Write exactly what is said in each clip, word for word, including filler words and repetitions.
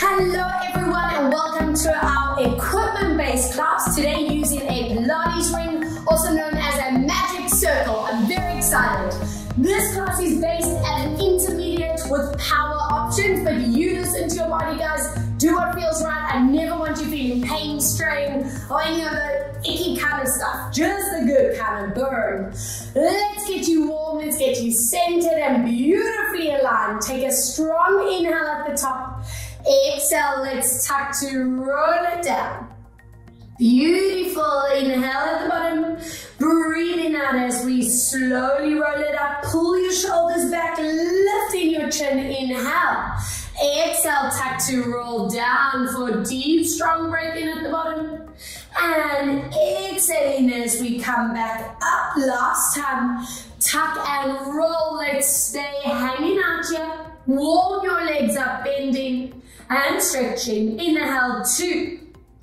Hello everyone and welcome to our equipment-based class. Today using a Pilates ring, also known as a magic circle. I'm very excited. This class is based at an intermediate with power options, but you listen to your body, guys. Do what feels right. I never want you feeling pain, strain, or any other icky kind of stuff. Just the good kind of burn. Let's get you warm, let's get you centered and beautifully aligned. Take a strong inhale at the top. Exhale, let's tuck to roll it down. Beautiful. Inhale at the bottom. Breathing out as we slowly roll it up. Pull your shoulders back, lifting your chin. Inhale. Exhale, tuck to roll down for a deep, strong breath in at the bottom. And exhaling as we come back up. Last time. Tuck and roll. Let's stay hanging out here. Warm your legs up, bending and stretching. Inhale, two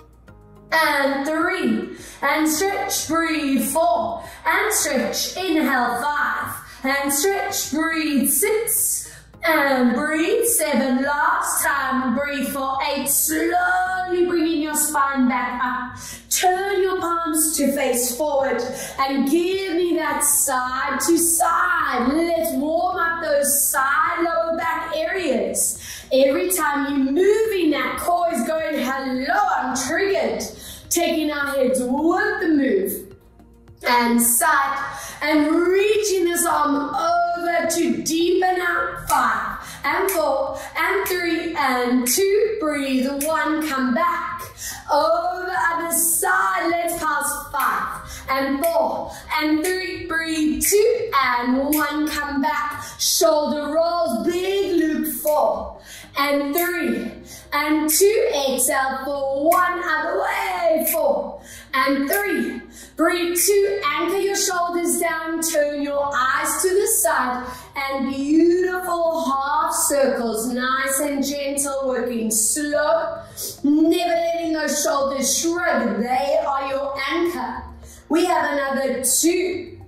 and three, and stretch, breathe, four, and stretch, inhale, five, and stretch, breathe, six, and breathe, seven, last time, breathe for eight, slowly bringing your spine back up. Turn your palms to face forward and give me that side to side. Let's warm up those side lower back areas. Every time you move in, that core is going, hello, I'm triggered. Taking our heads with the move. And side. And reaching this arm over to deepen out. Five, and four, and three, and two. Breathe, one, come back. Over other side, let's pass five, and four, and three. Breathe, two, and one, come back. Shoulder rolls, big loop, four, and three, and two. Exhale for one, other way, four, and three. Breathe, two, anchor your shoulders down, turn your eyes to the side, and beautiful half circles, nice and gentle, working slow, never letting those shoulders shrug, they are your anchor. We have another two,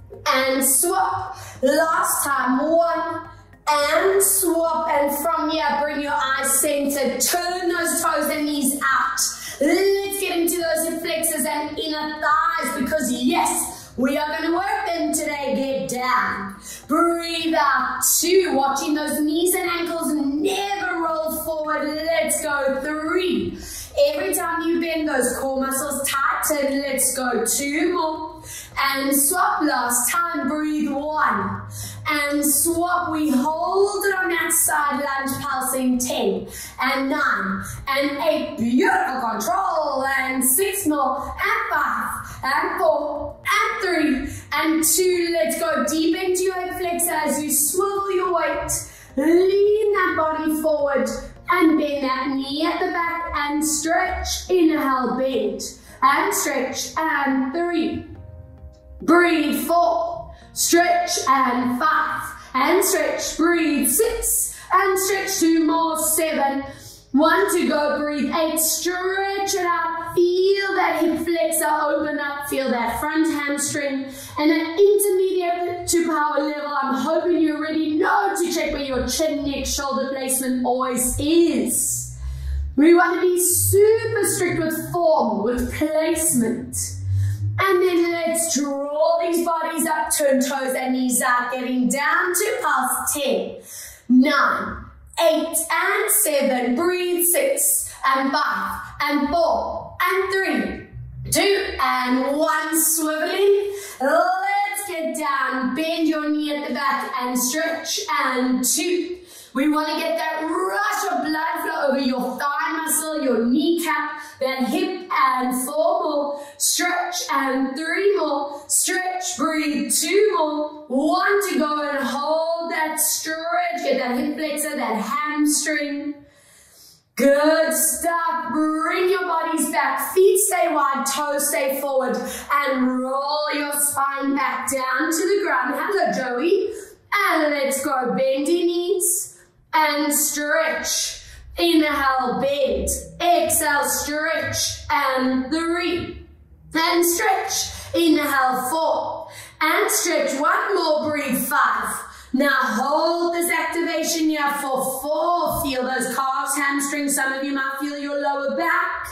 and swap, last time, one, and swap, and from here, bring your eyes centered, turn those toes and knees out. Let's get into those hip flexors and inner thighs because yes, we are going to work them today. Get down. Breathe out. Two. Watching those knees and ankles never roll forward. Let's go. Three. Every time you bend those core muscles tighten. Let's go. Two more. And swap last time. Breathe. One. And swap, we hold it on that side, lunge pulsing, ten, and nine, and eight, beautiful control, and six more, and five, and four, and three, and two, let's go deep into your hip flexor as you swivel your weight, lean that body forward, and bend that knee at the back, and stretch, inhale, bend, and stretch, and three, breathe, four, stretch, and five, and stretch, breathe, six, and stretch, two more, seven, one to go, breathe, eight, stretch it out, feel that hip flexor open up, feel that front hamstring, and an intermediate to power level. I'm hoping you already know to check where your chin, neck, shoulder placement always is. We want to be super strict with form, with placement. And then let's draw these bodies up, turn toes and knees out, getting down to pulse, ten, nine, eight, and seven, breathe, six, and five, and four, and three, two, and one, swiveling. Let's get down, bend your knee at the back, and stretch, and two. We want to get that rush of blood flow over your thigh muscle, your kneecap, that hip, and four more, stretch, and three more, stretch, breathe, two more, one to go, and hold that stretch, get that hip flexor, that hamstring. Good stuff. Bring your bodies back, feet stay wide, toes stay forward, and roll your spine back down to the ground. Hello, Joey. And let's go, bendy knees. And stretch, inhale, bend, exhale, stretch, and three, and stretch, inhale, four, and stretch, one more, breathe, five, Now hold this activation here for four. Feel those calves, hamstrings. Some of you might feel your lower back.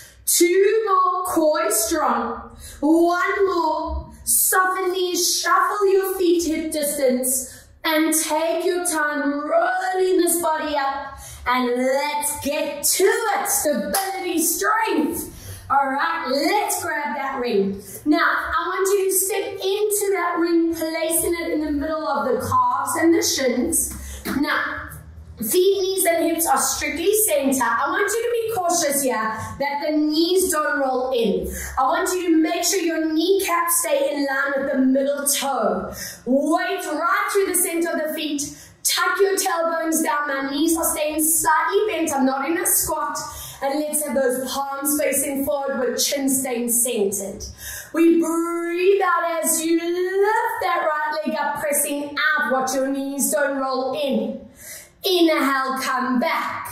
Two more, core is strong. One more. Soften knees, shuffle your feet hip distance, and take your time rolling this body up. And let's get to it. Stability, strength. All right, let's grab that ring. Now, I want you to step into that ring, placing it in the middle of the calves and the shins. Now, feet, knees, and hips are strictly center. I want you to be cautious here that the knees don't roll in. I want you to make sure your kneecaps stay in line with the middle toe. Weight right through the center of the feet. Tuck your tailbones down. My knees are staying slightly bent. I'm not in a squat. And let's have those palms facing forward with chin staying centered. We breathe out as you lift that right leg up, pressing out. Watch your knees don't roll in. Inhale, come back.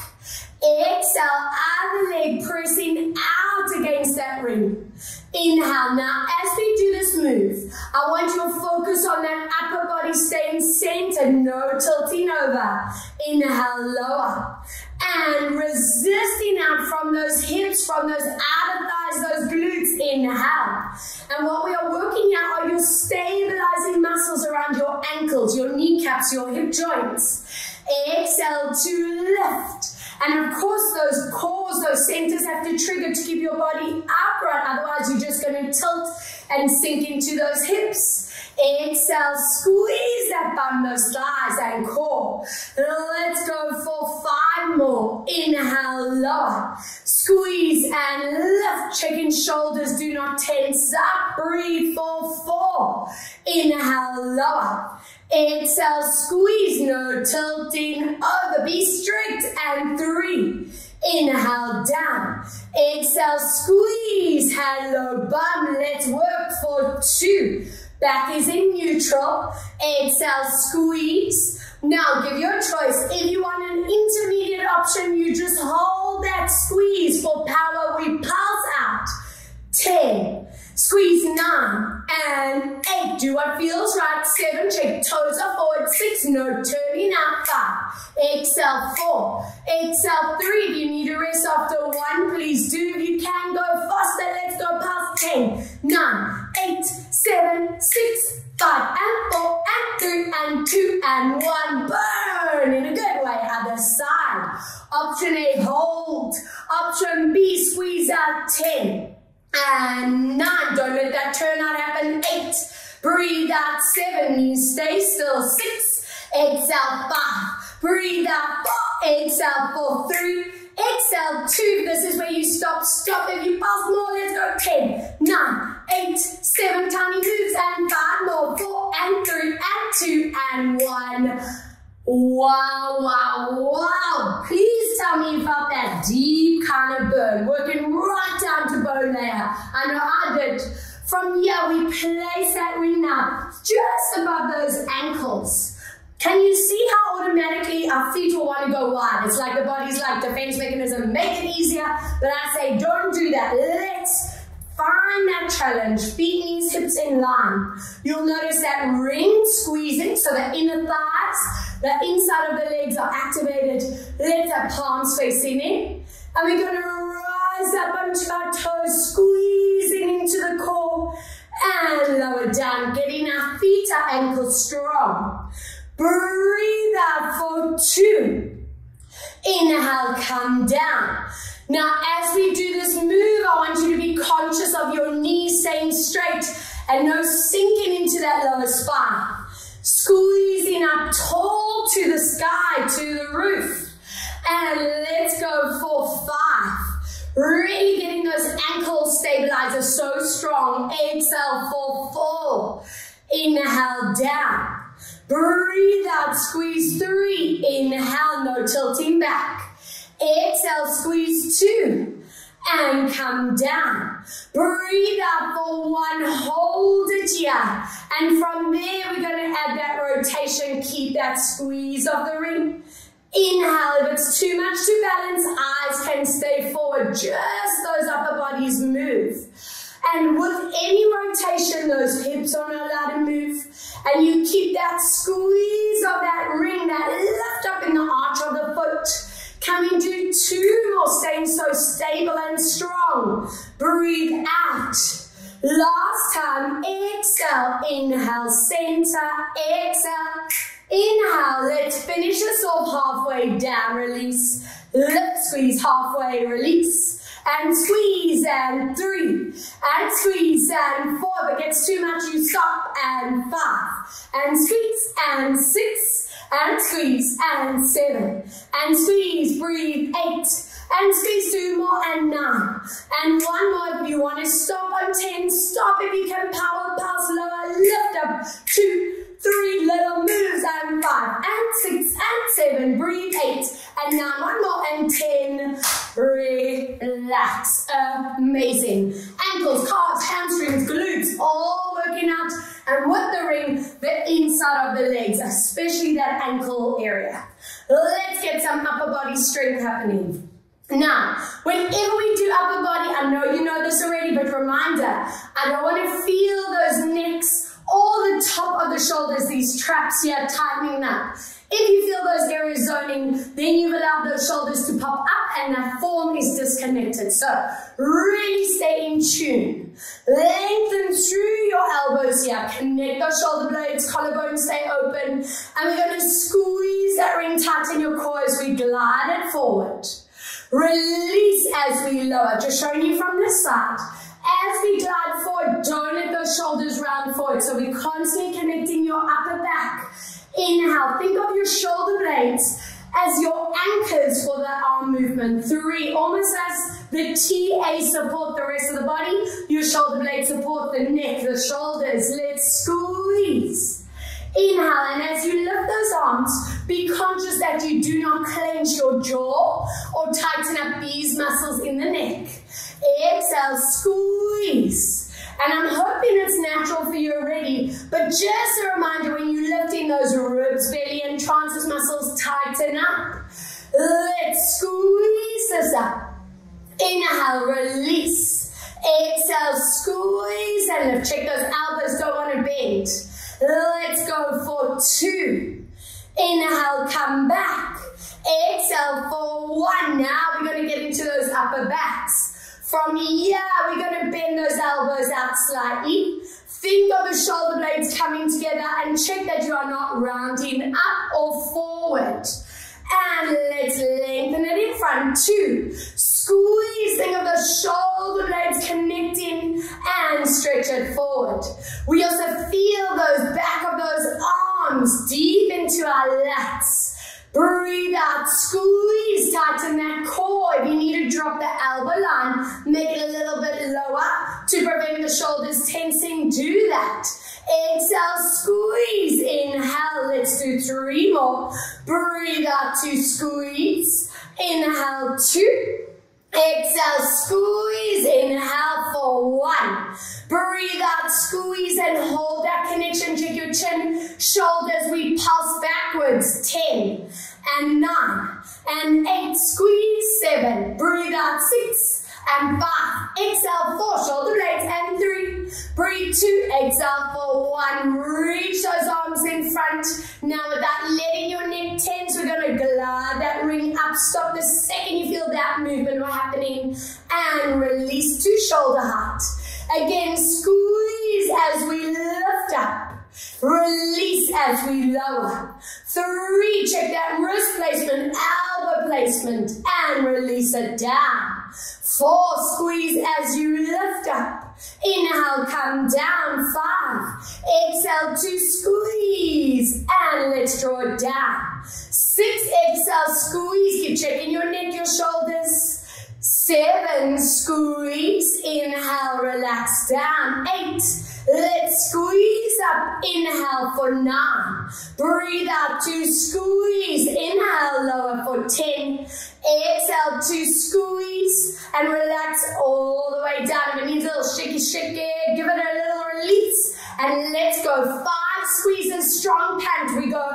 Exhale, other leg pressing out against that ring. Inhale. Now, as we do this move, I want you to focus on that upper body staying centered, no tilting over. Inhale, lower. And resisting out from those hips, from those outer thighs, those glutes. Inhale. And what we are working at are your stabilizing muscles around your ankles, your kneecaps, your hip joints. Exhale to lift. And of course, those cores, those centers have to trigger to keep your body upright. Otherwise, you're just going to tilt and sink into those hips. Exhale, squeeze that bum, those thighs and core. Let's go for five more. Inhale, lower. Squeeze and lift. Checking shoulders, do not tense up. Breathe for four. Inhale, lower. Exhale, squeeze, no tilting over, be strict, and three. Inhale, down. Exhale, squeeze, hello bum, let's work for two. Back is in neutral. Exhale, squeeze. Now give your choice. If you want an intermediate option, you just hold that squeeze for power. We pulse out. ten. Squeeze nine and eight. Do what feels right. Seven. Check toes are forward. Six. No turning out. Five. Exhale. Four. Exhale. Three. If you need a rest after one, please do. If you can go faster, let's go past ten. Nine. Eight. Seven. Six. Five. And four. And three. And two. And one. Burn in a good way. Other side. Option A. Hold. Option B. Squeeze out. ten. And nine, don't let that turnout happen. Eight, breathe out. Seven, knees stay still. Six, exhale. Five, breathe out. Four, exhale. Four, three, exhale. Two, this is where you stop. Stop. If you pulse more, let's go. Ten, nine, eight, seven, tiny moves. And five more. Four, and three, and two, and one. Wow, wow, wow. Please tell me you felt that deep kind of burn, working right down to bone layer. I know I did. From here, we place that ring now just above those ankles. Can you see how automatically our feet will want to go wide? It's like the body's like defense mechanism. Make it easier, but I say don't do that. Let's find that challenge. Feet, knees, hips in line. You'll notice that ring squeezing, so the inner thighs, the inside of the legs are activated. Let's have palms facing in. And we're going to rise up onto our toes, squeezing into the core. And lower down, getting our feet, our ankles strong. Breathe out for two. Inhale, come down. Now, as we do this move, I want you to be conscious of your knees staying straight and no sinking into that lower spine. Squeezing up tall to the sky, to the roof. And let's go for five. Really getting those ankle stabilizers so strong. Exhale for four. Inhale down. Breathe out, squeeze three. Inhale, no tilting back. Exhale, squeeze two, and come down. Breathe out for one, hold it here. And from there, we're going to add that rotation, keep that squeeze of the ring. Inhale, if it's too much to balance, eyes can stay forward, just those upper bodies move. And with any rotation, those hips are not allowed to move. And you keep that squeeze of that ring, that lift up in the arch of the foot. Coming to two more, staying so stable and strong. Breathe out. Last time, exhale, inhale, center, exhale, inhale. Let's finish this off halfway down, release, lift, squeeze, halfway, release. And squeeze, and three, and squeeze, and four. If it gets too much, you stop, and five, and squeeze, and six, and squeeze, and seven, and squeeze, breathe, eight, and squeeze, two more, and nine, and one more. If you want to stop on ten, stop. If you can power past lower, lift up, two, three, little moves, and five, and six, and seven, breathe, eight, and nine, one more, and ten, relax, amazing. Ankles, calves, hamstrings, glutes, all working out, and with the ring, the inside of the legs, especially that ankle area. Let's get some upper body strength happening. Now, whenever we do upper body, I know you know this already, but reminder, I don't want to feel those necks or the top of the shoulders, these traps here tightening up. If you feel those areas zoning, then you've allowed those shoulders to pop up and that form is disconnected. So really stay in tune. Lengthen through your elbows here. Connect those shoulder blades, collarbones stay open. And we're going to squeeze that ring tight in your core as we glide it forward. Release as we lower. Just showing you from this side. As we glide forward, don't let those shoulders round forward. So we're constantly connecting your upper back. Inhale, think of your shoulder blades as your anchors for the arm movement. Three, almost as the T A support the rest of the body. Your shoulder blades support the neck, the shoulders. Let's squeeze. Inhale, and as you lift those arms, be conscious that you do not clench your jaw or tighten up these muscles in the neck. Exhale, squeeze. And I'm hoping it's natural for you already, but just a reminder, when you lift in those ribs, belly, and transverse muscles, tighten up. Let's squeeze this up. Inhale, release. Exhale, squeeze and lift. Check those elbows, don't want to bend. Let's go for two. Inhale, come back. Exhale for one. Now we're going to get into those upper backs. From here, we're going to bend those elbows out slightly. Think of the shoulder blades coming together and check that you are not rounding up or forward. And let's lengthen it in front. Two. Squeeze. Think of the shoulder blades connecting and stretch it forward. We also feel those back of those arms deep into our lats. Breathe out, squeeze, tighten that core. If you need to drop the elbow line, make it a little bit lower to prevent the shoulders tensing, do that. Exhale, squeeze, inhale, let's do three more. Breathe out to squeeze, inhale two. Exhale, squeeze, inhale for one. Breathe out, squeeze and hold that connection. Check your chin, shoulders, we pulse backwards. Ten and nine and eight, squeeze, seven. Breathe out, six and five. Exhale, four, shoulder blades, and three. Breathe two, exhale for one. Reach those arms in front. Now without letting your neck tense, we're going to glide that ring up. Stop the second you feel that movement happening. And release to shoulder height. Again, squeeze as we lift up. Release as we lower. Three, check that wrist placement, elbow placement, and release it down. Four, squeeze as you lift up. Inhale, come down. Five, exhale to squeeze, and let's draw it down. Six, exhale, squeeze, keep checking your neck, your shoulders. Seven, squeeze, inhale, relax down. Eight, let's squeeze up, inhale for nine. Breathe out to squeeze, inhale, lower for ten. Exhale to squeeze and relax all the way down. If it needs a little shaky, shaky, give it a little release. And let's go. Five squeezes, strong pant. We go.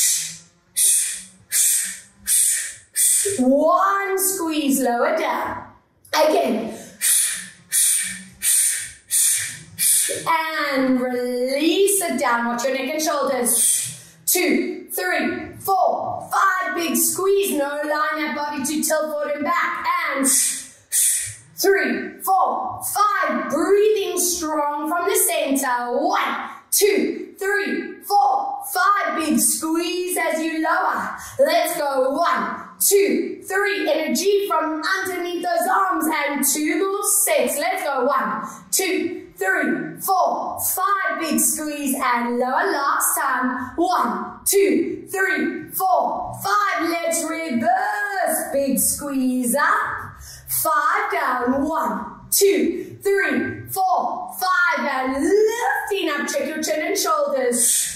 One squeeze, lower down. Again. And release it down. Watch your neck and shoulders. Two, three, four, five. Big squeeze. No, line that body to tilt forward and back. And three, four, five. Breathing strong from the center. One, two, three, four, five. Big squeeze as you lower. Let's go. One, two, three. Energy from underneath those arms. And two more sets. Let's go. One, two, three, four, five. Big squeeze and lower. Last time. One, two, three, four, five. Let's reverse. Big squeeze up. Five down. One, two, three, four, five. And lifting up. Check your chin and shoulders.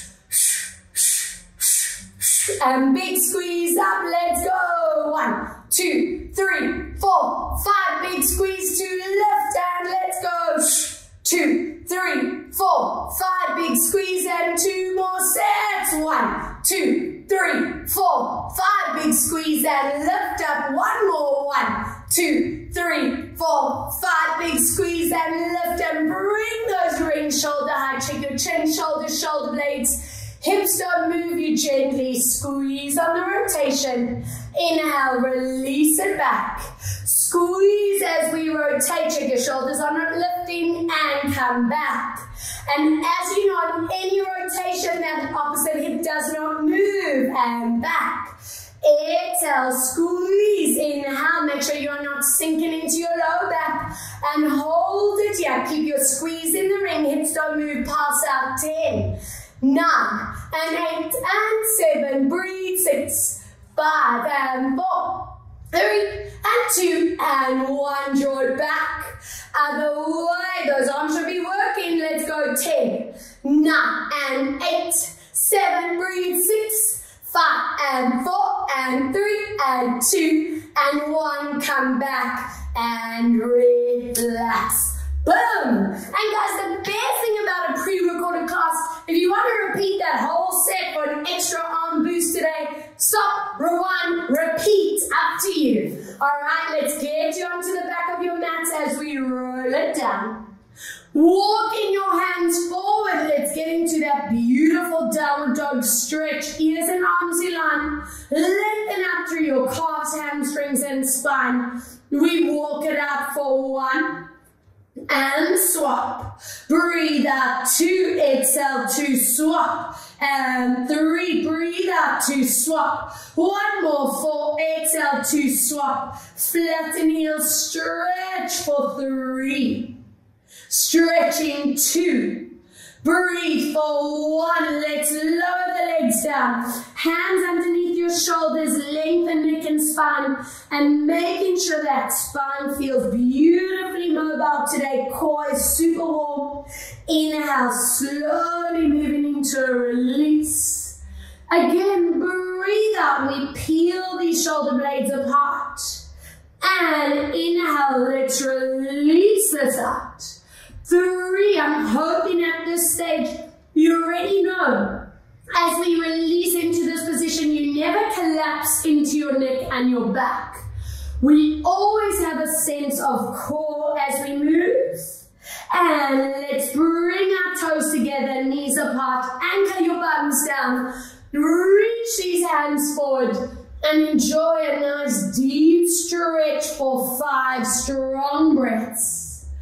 And big squeeze up. Let's go. One, two, three, four, five. Big squeeze to lift. And let's go. Two, three, four, five. Big squeeze and two more sets. One, two, three, four, five. Big squeeze and lift up. One more. One, two, three, four, five. Big squeeze and lift and bring those rings shoulder high. Check your chin, shoulders, shoulder blades. Hips don't move, you gently squeeze on the rotation. Inhale, release it back. Squeeze as we rotate. Check your shoulders on it, lifting and come back. And as you know, on any rotation, that opposite hip does not move. And back. Exhale, squeeze. Inhale, make sure you're not sinking into your lower back. And hold it here. Keep your squeeze in the ring. Hips don't move. Pass out. Ten. Nine and eight and seven. Breathe. Six, five and four, three and two and one. Draw it back. Other way. Those arms should be working. Let's go. Ten, nine and eight, seven. Breathe. Six, five and four and three and two and one. Come back and relax. Boom! And guys, the best thing about a pre-recorded class, if you want to repeat that whole set for an extra arm boost today, stop, rewind, repeat, up to you. Alright, let's get you onto the back of your mats as we roll it down. Walking your hands forward, let's get into that beautiful downward dog stretch. Ears and arms in line. Lengthen up through your calves, hamstrings, and spine. We walk it out for one. And swap. Breathe out. Two. Exhale to swap. And three. Breathe out to swap. One more. Four. Exhale to swap. Flatten heels. Stretch for three. Stretching. Two. Breathe for one. Let's lower the legs down. Hands underneath your shoulders. Lengthen neck and spine. And making sure that spine feels beautifully mobile today. Core is super warm. Inhale. Slowly moving into a release. Again, breathe out. We peel these shoulder blades apart. And inhale. Let's release this out. Three, I'm hoping at this stage you already know. As we release into this position, you never collapse into your neck and your back. We always have a sense of core as we move. And let's bring our toes together, knees apart, anchor your buttons down. Reach these hands forward and enjoy a nice deep stretch for five strong breaths.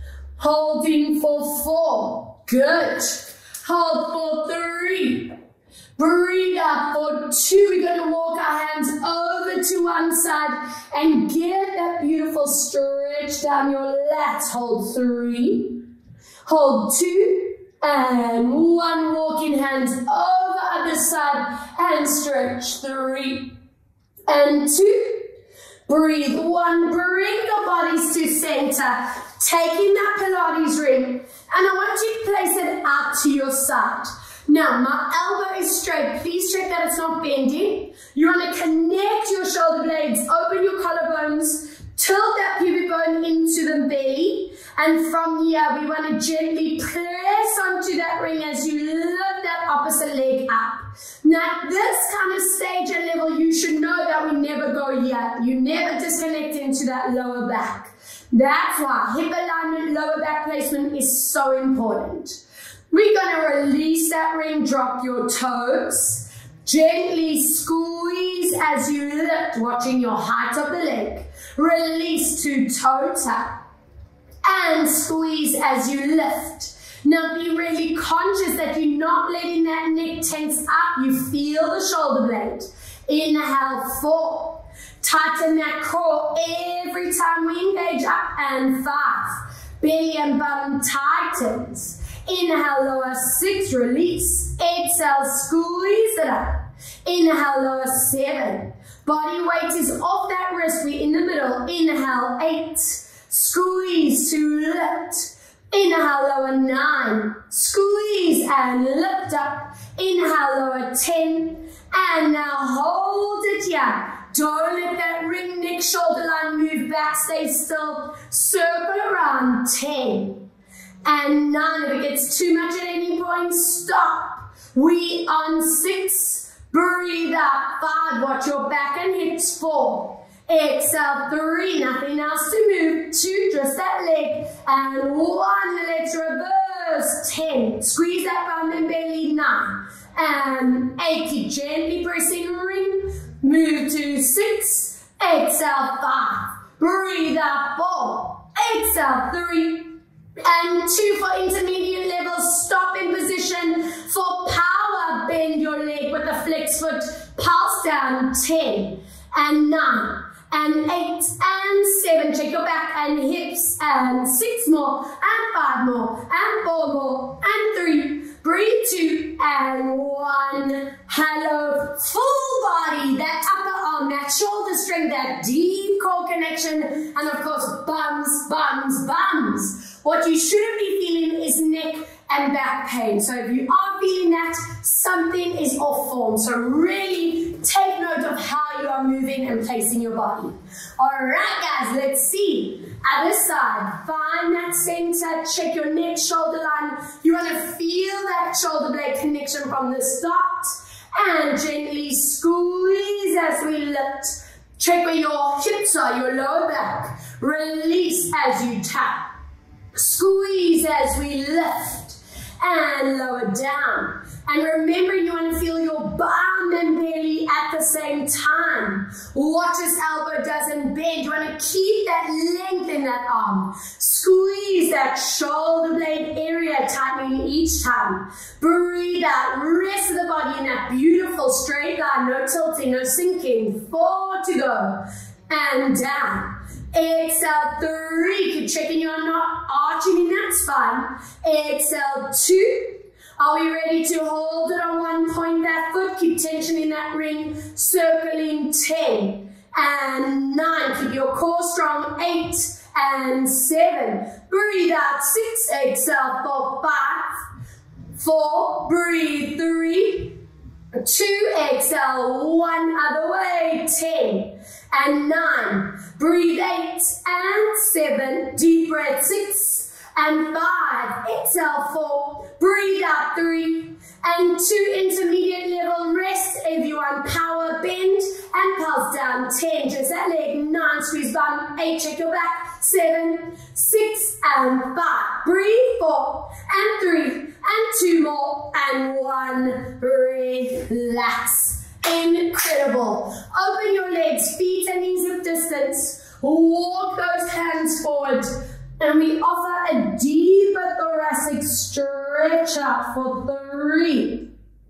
Holding for four. Good. Hold for three. Breathe out for two. We're going to walk our hands over to one side and get that beautiful stretch down your lats. Hold three. Hold two. And one. Walking hands over other side and stretch three. And two. Breathe one. Bring your bodies to center. Taking that Pilates ring, and I want you to place it out to your side. Now, my elbow is straight. Please check that it's not bending. You want to connect your shoulder blades, open your collarbones, tilt that pubic bone into the belly, and from here, we want to gently press onto that ring as you lift that opposite leg up. Now, at this kind of stage and level, you should know that we never go here. You never disconnect into that lower back. That's why hip alignment, lower back placement is so important. We're going to release that ring, drop your toes. Gently squeeze as you lift, watching your height of the leg. Release to toe tap. And squeeze as you lift. Now be really conscious that you're not letting that neck tense up. You feel the shoulder blade. Inhale, four. Tighten that core every time we engage up, and five. Belly and bum tightens. Inhale, lower, six, release. Exhale, squeeze it up. Inhale, lower, seven. Body weight is off that wrist, we're in the middle. Inhale, eight. Squeeze to lift. Inhale, lower, nine. Squeeze and lift up. Inhale, lower, ten. And now hold it here. Don't let that ring, neck, shoulder line move back. Stay still. Circle around. ten. And nine. If it gets too much at any point, stop. We on six. Breathe out. Five. Watch your back and hips. Four. Exhale. Three. Nothing else to move. Two. Just that leg. And one. Let's reverse. Ten. Squeeze that bum and belly. Nine. And eight. Keep gently pressing ring. Move to six. Exhale. Five. Breathe out. Four. Exhale. Three. And two for intermediate levels. Stop in position. For power, bend your leg with a flex foot. Pulse down. Ten. And nine. And eight. And seven. Check your back and hips. And six more. And five more. And four more. And three. Breathe two. And one. Hello. Full body. That upper arm. That shoulder strength. That deep core connection. And of course, bums, bums, bums. What you shouldn't be feeling is neck and back pain. So if you are feeling that, something is off form. So really take note of how you are moving and placing your body. All right, guys, let's see. Other side, find that center, check your neck, shoulder line. You want to feel that shoulder blade connection from the start. And gently squeeze as we lift. Check where your hips are, your lower back. Release as you tap. Squeeze as we lift and lower down. And remember, you want to feel your bum and belly at the same time. Watch this elbow doesn't bend. You want to keep that length in that arm. Squeeze that shoulder blade area, tightening each time. Breathe out. Rest of the body in that beautiful straight line. No tilting, no sinking. Four to go. And down. Exhale, three. Keep checking you're not arching in that spine. Exhale, two. Are we ready to hold it on one point, that foot? Keep tension in that ring. Circling, ten. And nine. Keep your core strong. Eight. And seven. Breathe out. Six. Exhale for five. Four. Breathe. Three. Two. Exhale. One. Other way. Ten. And nine. Breathe. Eight. And seven. Deep breath. Six. And five. Exhale. Four. Breathe out. Three. And two. Intermediate level. Rest. If you want power, bend and pulse down. Ten. Just that leg. Nine. Squeeze bum. Eight. Check your back. Seven. Six. And five. Breathe. Four. And three. And two more. And one. Relax. Incredible. Open your legs. Feet and knees hip distance. Walk those hands forward. And we offer a deeper thoracic stretch out for three.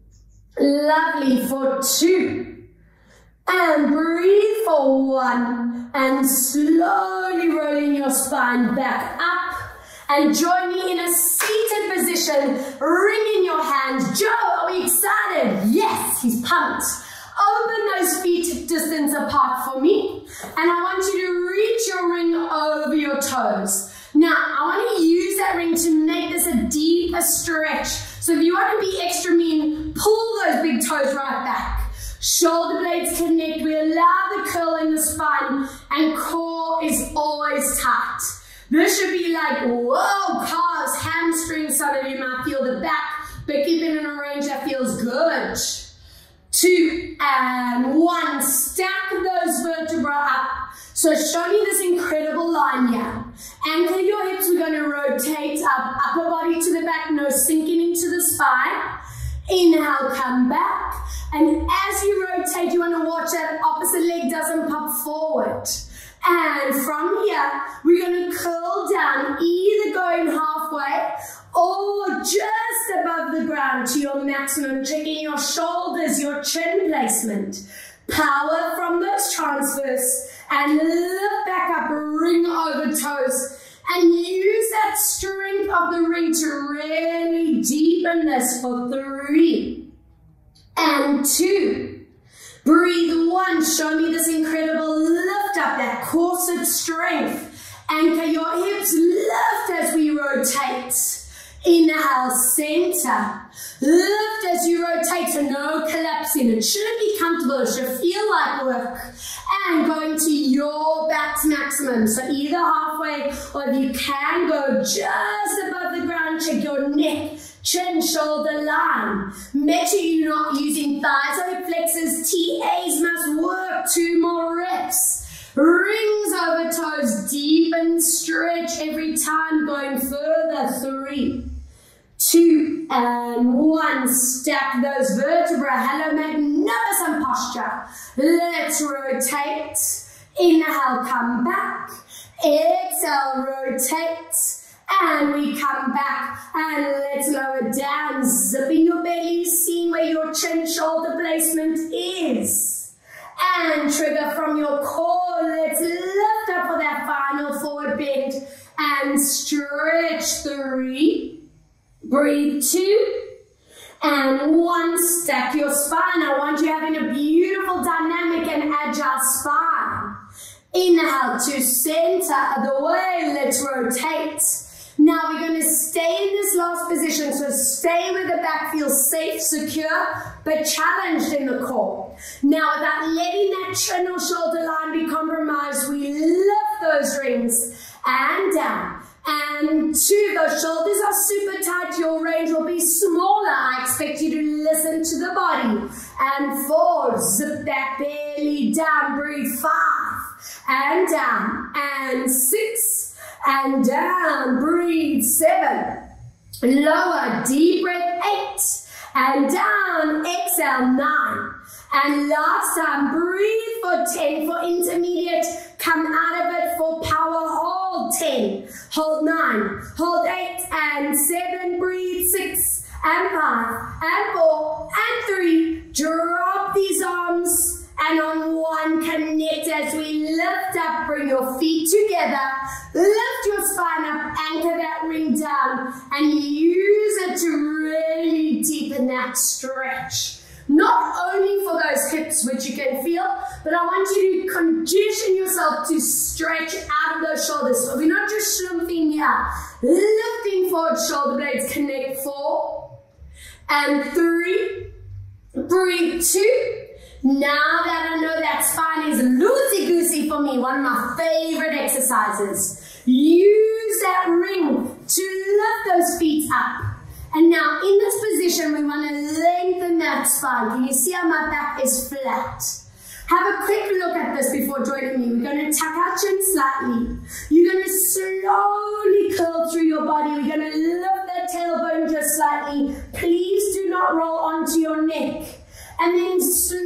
Lovely for two. And breathe for one. And slowly rolling your spine back up. And join me in a seated position. Ring in your hands. Joe, are we excited? Yes, he's pumped. Open those feet distance apart for me. And I want you to reach your ring over your toes. Now, I want to use that ring to make this a deeper stretch. So if you want to be extra mean, pull those big toes right back. Shoulder blades connect. We allow the curl in the spine, and core is always tight. This should be like, whoa, calves, hamstrings. Some of you might feel the back, but keep it in a range that feels good. Two and one. Stack those vertebrae up. So show me this incredible line here. Anchor your hips, we're going to rotate up, upper body to the back, nose sinking into the spine. Inhale, come back. And as you rotate, you want to watch that opposite leg doesn't pop forward. And from here, we're going to curl down, either going halfway or just above the ground to your maximum, checking your shoulders, your chin placement. Power from those transfers and lift back up, ring over toes. And use that strength of the ring to really deepen this for three and two. Breathe one. Show me this incredible lift up, that corset strength. Anchor your hips, lift as we rotate. Inhale, center. Lift as you rotate, so no collapsing. It shouldn't be comfortable, it should feel like work. And going to your back to maximum. So either halfway, or if you can, go just above the ground, check your neck, chin, shoulder line. Make sure you're not using thighs or hip flexors. T As must work. Two more reps. Rings over toes, deepen, stretch every time, going further. Three, two, and one. Stack those vertebrae. Hello, magnificent posture. Let's rotate. Inhale, come back. Exhale, rotate. And we come back. And let's lower down. Zipping your belly, seeing where your chin shoulder placement is. And trigger from your core. Let's lift up for that final forward bend. And stretch. Three. Breathe. Two. And one. Stack your spine. I want you having a beautiful, dynamic, and agile spine. Inhale to center of the way. Let's rotate. Now we're going to stay in this last position. So stay where the back feels safe, secure, but challenged in the core. Now without letting that chin or shoulder line be compromised, we lift those rings and down. And two, those shoulders are super tight. Your range will be smaller. I expect you to listen to the body. And four, zip that belly down. Breathe. Five, and down. And six, and down. Breathe. Seven, lower, deep breath. Eight, and down. Exhale. Nine. And last time, breathe for ten for intermediate. Come out of it for power. Hold ten. Hold nine. Hold eight and seven. Breathe. Six and five and four and three. Drop these arms. And on one, connect as we lift up. Bring your feet together. Lift your spine up. Anchor that ring down. And use it to really deepen that stretch. Not only for those hips, which you can feel, but I want you to condition yourself to stretch out of those shoulders. So we're not just slumping here. Lifting forward, shoulder blades connect. Four and three. Breathe. Two. Now that I know that spine is loosey-goosey for me, one of my favorite exercises, use that ring to lift those feet up. And now in this position, we want to lengthen that spine. Can you see how my back is flat? Have a quick look at this before joining me. We're going to tuck our chin slightly. You're going to slowly curl through your body. We're going to lift that tailbone just slightly. Please do not roll onto your neck. And then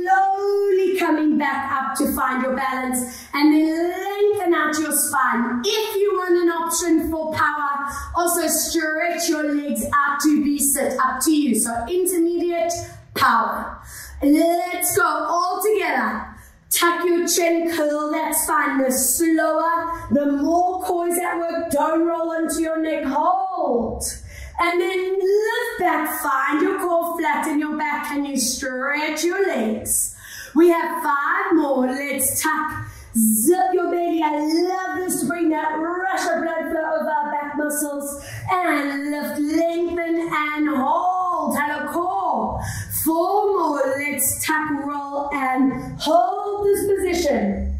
slowly coming back up to find your balance. And then lengthen out your spine. If you want an option for power, also stretch your legs out to V-sit, up to you. So intermediate, power. Let's go all together. Tuck your chin, curl that spine. The slower, the more core is at work. Don't roll onto your neck. Hold. And then lift back, find your core, flatten your back. Can you stretch your legs? We have five more. Let's tuck, zip your belly. I love this to bring that rush of blood flow over our back muscles. And lift, lengthen, and hold. Hello, core. Four more. Let's tuck, roll, and hold this position.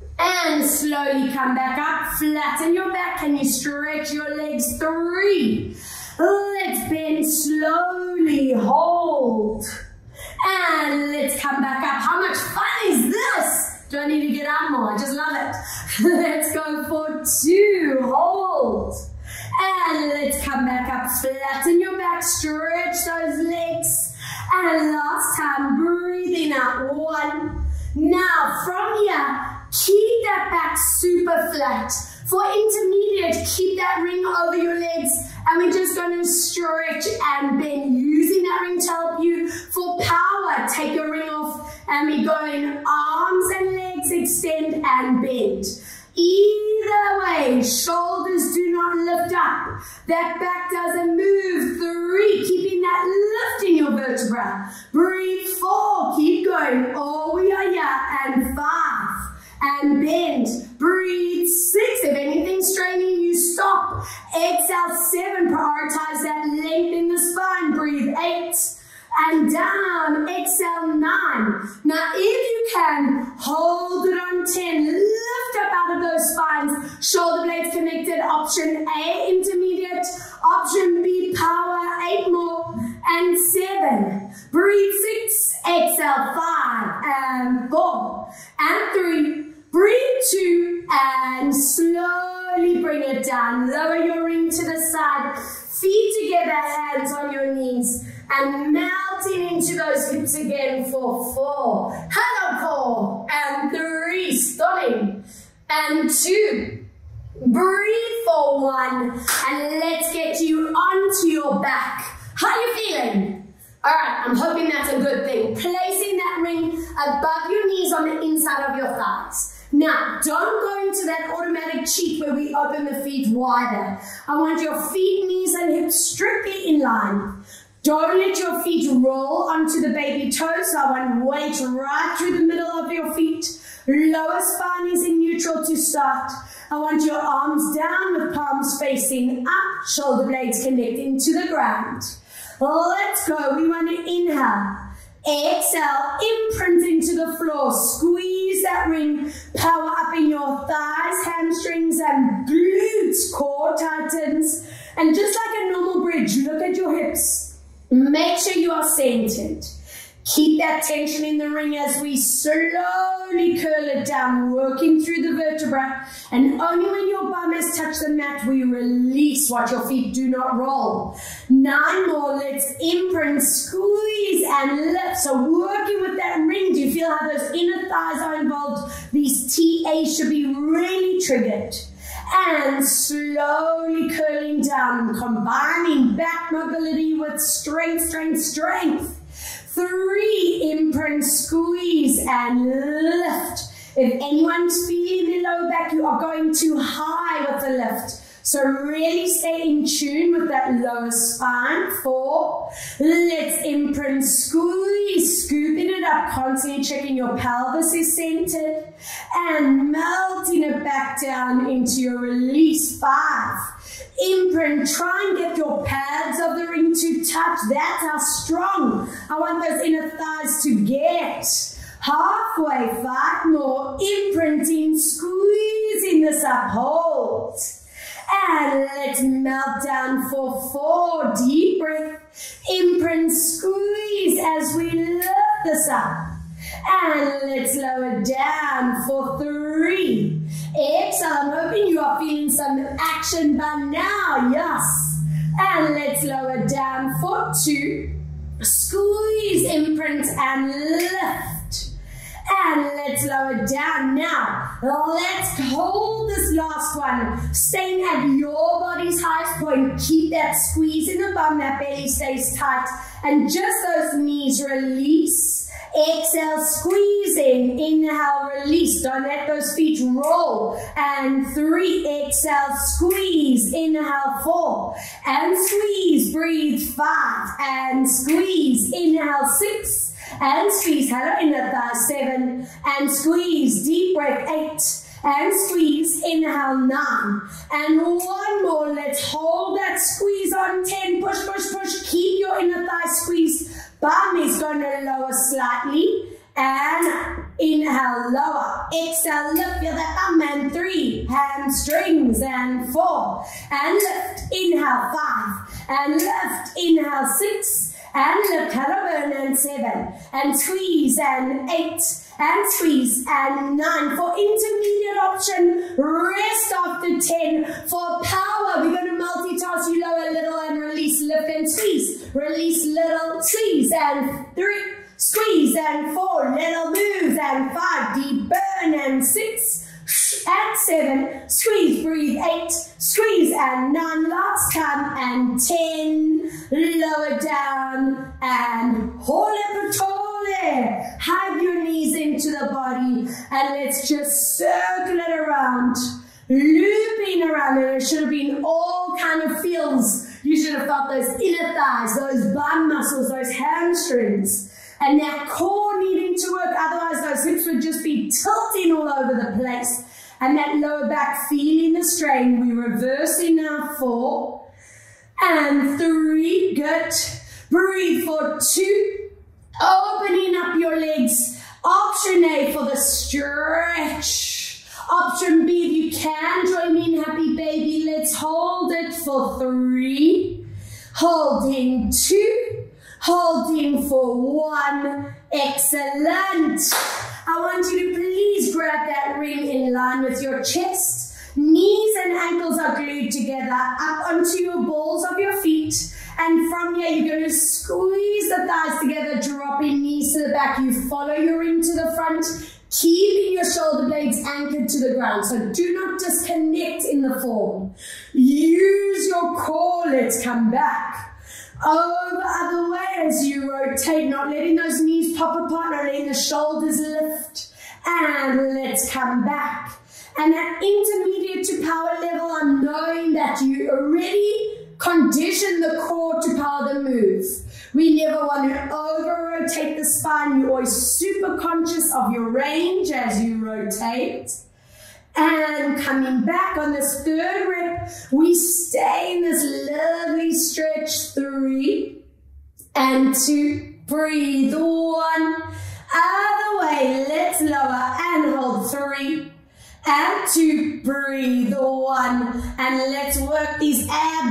And slowly come back up. Flatten your back. Can you stretch your legs? Three. Let's bend slowly, hold, and let's come back up. How much fun is this? Do I need to get out more? I just love it. Let's go for two, hold. And let's come back up, flatten your back, stretch those legs. And last time, breathing out, one. Now from here, keep that back super flat. For intermediate, keep that ring over your legs, and we're just going to stretch and bend, using that ring to help you. For power, take your ring off, and we're going arms and legs, extend and bend. Either way, shoulders do not lift up. That back doesn't move. Three, keeping that lift in your vertebra. Breathe, four, keep going. Oh, we are here, and five. And bend. Breathe. Six. If anything's straining you, stop. Exhale. Seven. Prioritize that length in the spine. Breathe. Eight. And down. Exhale. Nine. Now, if you can, hold it on ten. Lift up out of those spines. Shoulder blades connected. Option A, intermediate. Option B, power. Eight more. And seven. Breathe. Six. Exhale. Five. And four. And three. Breathe two, and slowly bring it down. Lower your ring to the side. Feet together, hands on your knees. And melting into those hips again for four. Hello, four. And three, stunning. And two. Breathe for one. And let's get you onto your back. How you feeling? All right, I'm hoping that's a good thing. Placing that ring above your knees on the inside of your thighs. Now, don't go into that automatic cheat where we open the feet wider. I want your feet, knees, and hips strictly in line. Don't let your feet roll onto the baby toes. I want weight right through the middle of your feet. Lower spine is in neutral to start. I want your arms down with palms facing up, shoulder blades connecting to the ground. Let's go. We want to inhale. Exhale, imprint into the floor. Squeeze that ring. Power up in your thighs, hamstrings, and glutes. Core tightens. And just like a normal bridge, look at your hips. Make sure you are centered. Keep that tension in the ring as we slowly curl it down, working through the vertebra. And only when your bum has touched the mat, we release. Watch your feet do not roll. Nine more. Let's imprint, squeeze, and lift. So working with that ring, do you feel how those inner thighs are involved? These T As should be really triggered. And slowly curling down, combining back mobility with strength, strength, strength. Three, imprint, squeeze, and lift. If anyone's feeling the low back, you are going too high with the lift. So really stay in tune with that lower spine. Four, let's imprint, squeeze, scooping it up, constantly checking your pelvis is centered, and melting it back down into your release. Five, imprint, try and get your pads of the ring to touch. That's how strong I want those inner thighs to get. Halfway, five more, imprinting, squeezing this up, hold. And let's melt down for four. Deep breath. Imprint, squeeze as we lift this up. And let's lower down for three. Exhale. I'm hoping you are feeling some action by now. Yes. And let's lower down for two. Squeeze, imprint, and lift. And let's lower down now. Let's hold this last one. Staying at your body's highest point. Keep that squeeze in the bum. That belly stays tight. And just those knees release. Exhale, squeezing. Inhale, release. Don't let those feet roll. And three. Exhale, squeeze. Inhale, four. And squeeze. Breathe. Five. And squeeze. Inhale, six. And squeeze, hello, in the thighs, seven, and squeeze, deep breath, eight, and squeeze, inhale, nine, and one more, let's hold that squeeze on ten, push, push, push, keep your inner thigh squeezed, bum is going to lower slightly, and inhale, lower, exhale, lift, feel that bum, and three, hamstrings, and four, and lift, inhale, five, and lift, inhale, six, and lift, collarbone, and seven, and squeeze, and eight, and squeeze, and nine. For intermediate option, rest after ten. For power, we're going to multitask. You lower little and release, lift and squeeze. Release little, squeeze, and three, squeeze, and four, little moves, and five, deep burn, and six, and seven, squeeze, breathe, eight, squeeze, and nine, last time, and ten, lower down, and hole patole. Hug your knees into the body, and let's just circle it around, looping around, and it should have been all kind of feels. You should have felt those inner thighs, those bum muscles, those hamstrings, and that core needing to work, otherwise those hips would just be tilting all over the place. And that lower back feeling the strain. We're reversing now, four and three, good. Breathe for two, opening up your legs. Option A for the stretch. Option B, if you can, join me in happy baby. Let's hold it for three, holding two, holding for one. Excellent. I want you to please grab that ring in line with your chest. Knees and ankles are glued together up onto your balls of your feet. And from here, you're going to squeeze the thighs together, dropping knees to the back. You follow your ring to the front, keeping your shoulder blades anchored to the ground. So do not disconnect in the form. Use your core. Let's come back. Over other way as you rotate, not letting those knees pop apart, not letting the shoulders lift. And let's come back. And at intermediate to power level, I'm knowing that you already conditioned the core to power the move. We never want to over-rotate the spine. You're always super conscious of your range as you rotate. And coming back on this third rep, we stay in this lovely stretch. Three and two. Breathe. One. Other way. Let's lower and hold. Three and two. Breathe. One. And let's work these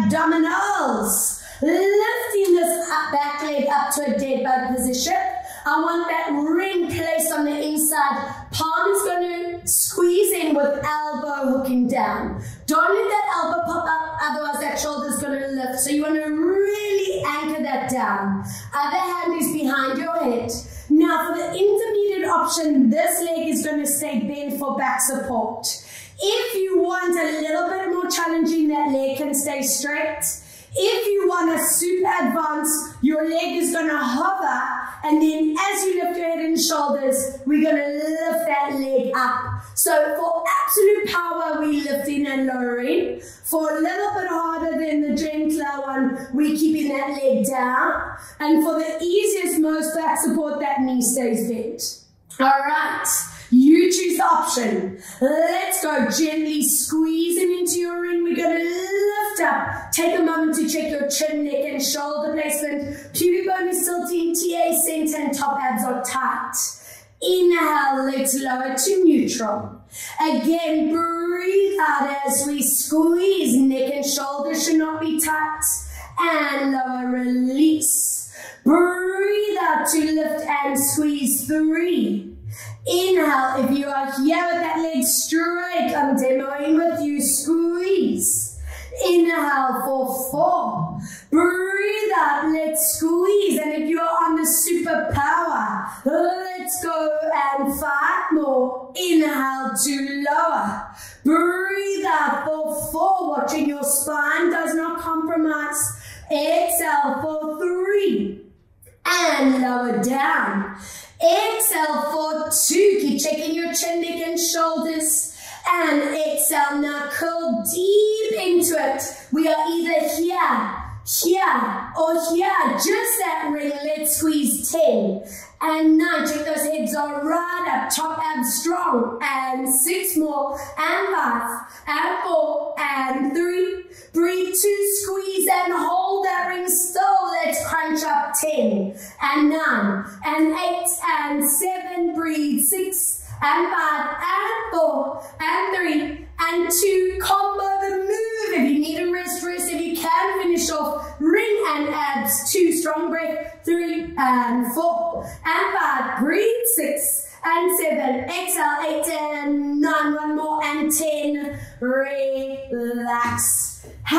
abdominals. Lifting this up, back leg up to a dead bug position. I want that ring placed on the inside. Palm is going to squeeze in with elbow hooking down. Don't let that elbow pop up, otherwise that shoulder is going to lift. So you want to really anchor that down. Other hand is behind your head. Now for the intermediate option, this leg is going to stay bent for back support. If you want a little bit more challenging, that leg can stay straight. If you want a super advanced, your leg is going to hover, and then as you lift your head and shoulders, we're going to lift that leg up. So for absolute power, we lifting and lowering. For a little bit harder than the gentler one, we're keeping that leg down. And for the easiest, most back support, that knee stays bent. All right. You choose the option. Let's go gently squeezing into your ring. We're going to lift up. Take a moment to check your chin, neck, and shoulder placement. Pubic bone is tilting, T A center, and top abs are tight. Inhale, let's lower to neutral. Again, breathe out as we squeeze. Neck and shoulders should not be tight. And lower, release. Breathe out to lift and squeeze. Three. Inhale, if you are here with that leg straight, I'm demoing with you, squeeze. Inhale for four. Breathe out, let's squeeze. And if you are on the super power, let's go and five more. Inhale to lower. Breathe out for four, watching your spine does not compromise. Exhale for three. And lower down. Exhale for two. Keep checking your chin, neck, and shoulders. And exhale. Now curl deep into it. We are either here, here, or here. Just that ring. Let's squeeze ten. And nine. Check those heads are right up. Top abs strong. And six more. And five. And four. And three. Breathe two. Squeeze and hold that ring still. Let's crunch up. ten. And nine. And eight. And seven. Breathe. Six. And five. And four. And three. And two. Combo the move. If you need a rest, rest. If you can, finish off ring and abs. Two. strong breath, three and four and five, breathe, six and seven, exhale, eight and nine, one more and ten, relax.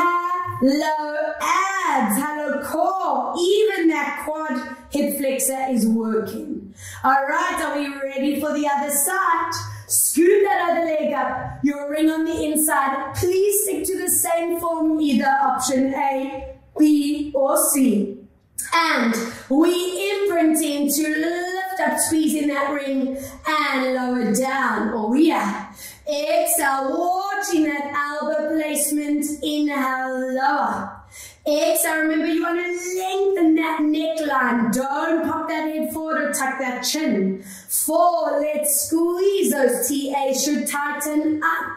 Hello abs, hello core, even that quad hip flexor is working. All right, are we ready for the other side? Scoop that other leg up, your ring on the inside. Please stick to the same form, either option A, B, or C. And we imprint into lift up, squeezing that ring and lower down. Oh yeah. Exhale, watching that elbow placement. Inhale, lower. Exhale, remember you want to lengthen that neckline. Don't pop that head forward or tuck that chin. Four, let's squeeze. Those T As should tighten up.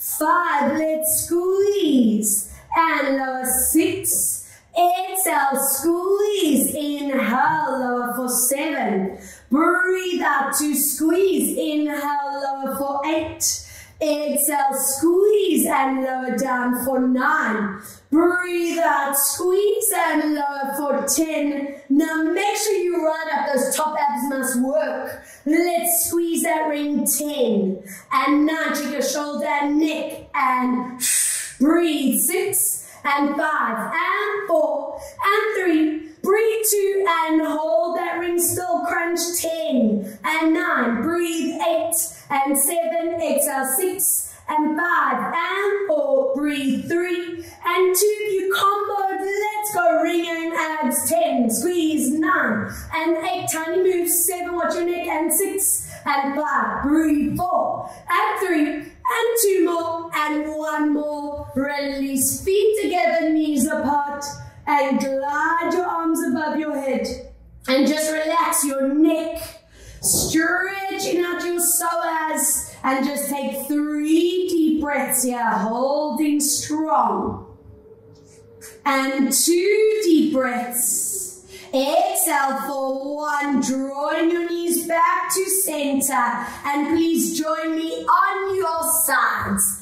Five, let's squeeze. And lower. Six. Exhale, squeeze. Inhale, lower for seven. Breathe out to squeeze. Inhale, lower for eight. Exhale, squeeze and lower down for nine. Breathe out, squeeze and lower for ten. Now make sure you ride up, those top abs must work. Let's squeeze that ring, ten and nine. Check your shoulder and neck and breathe, six and five and four and three. Breathe two and hold that ring still, crunch, ten and nine. Breathe, eight and seven. Exhale, six and five and four. Breathe, three and two. You comboed, let's go. Ring and abs, ten. Squeeze, nine and eight. Tiny moves, seven. Watch your neck, and six and five. Breathe, four and three and two more and one more. Release, feet together, knees apart. And glide your arms above your head. And just relax your neck. Stretching out your psoas. And just take three deep breaths here. Holding strong. And two deep breaths. Exhale for one. Drawing your knees back to center. And please join me on your sides.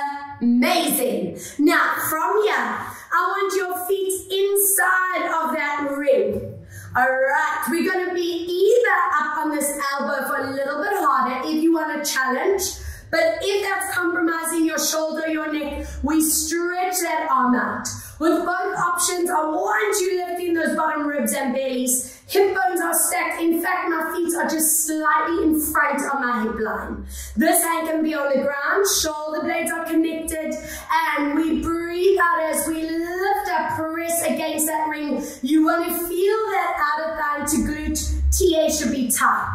Amazing. Now from here, I want your feet inside of that ring. All right, we're going to be either up on this elbow for a little bit harder if you want to challenge, but if that's compromising your shoulder, your neck, we stretch that arm out. With both options, I want you lifting those bottom ribs and bellies. Hip bones are stacked. In fact, my feet are just slightly in front of my hip line. This hand can be on the ground. Shoulder blades are connected. And we breathe out as we lift up, press against that ring. You want to feel that outer thigh to glute. T A should be tight.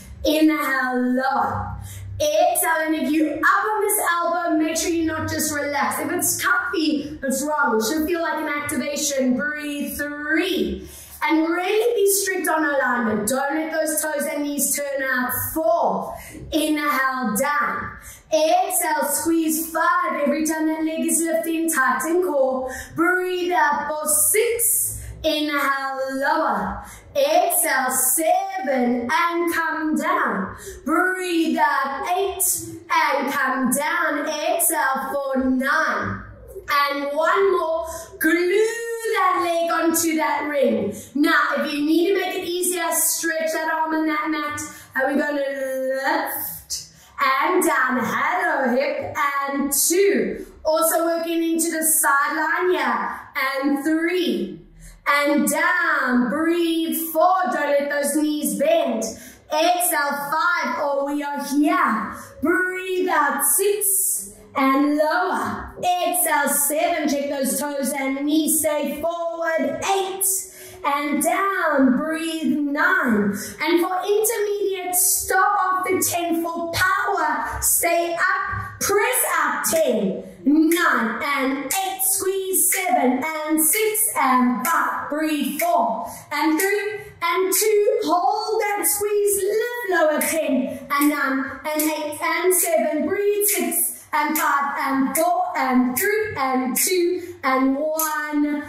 Inhale, lower. Exhale, and if you're up on this elbow, make sure you're not just relaxed. If it's comfy, it's wrong. It should feel like an activation. Breathe, three. And really be strict on alignment. Don't let those toes and knees turn out. Four. Inhale, down. Exhale, squeeze five. Every time that leg is lifting, tighten core. Breathe out for six. Inhale, lower. Exhale, seven, and come down. Breathe out, eight, and come down. Exhale for nine. And one more. Glue that leg onto that ring. Now, if you need to make it easier, stretch that arm on that mat. And we're going to lift and down. Hello, hip, and two. Also working into the sideline here. And three. And down, breathe, four, don't let those knees bend. Exhale, five, oh, we are here. Breathe out, six, and lower. Exhale, seven, check those toes and knees, stay forward, eight, and down, breathe, nine. And for intermediate, stop after ten. For power, stay up, press out, ten. Nine and eight, squeeze seven and six and five, breathe four and three and two, hold that squeeze, lift lower, ten and nine and eight and seven, breathe six and five and four and three and two and one,